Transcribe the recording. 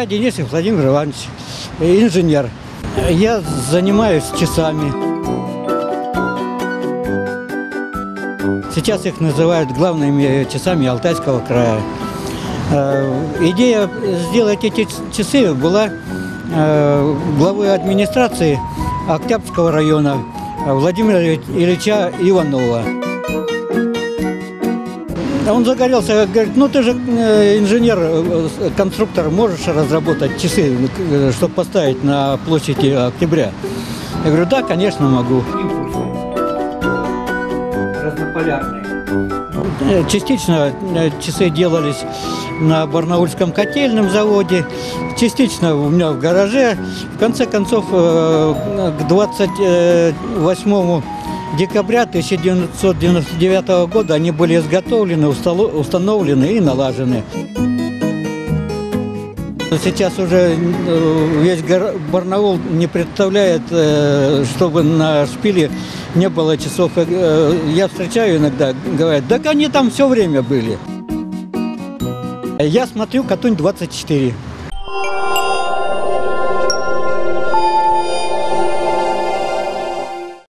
Я Денисов Владимир Иванович, инженер. Я занимаюсь часами. Сейчас их называют главными часами Алтайского края. Идея сделать эти часы была главой администрации Октябрьского района Владимира Ильича Иванова. Он загорелся, говорит, ну ты же инженер, конструктор, можешь разработать часы, чтобы поставить на площади Октября? Я говорю, да, конечно, могу. Разнополярные. Частично часы делались на Барнаульском котельном заводе, частично у меня в гараже. В конце концов, к 28 декабря 1999 года они были изготовлены, установлены и налажены. Сейчас уже весь Барнаул не представляет, чтобы на шпиле не было часов. Я встречаю иногда, говорят, так они там все время были. Я смотрю Катунь 24.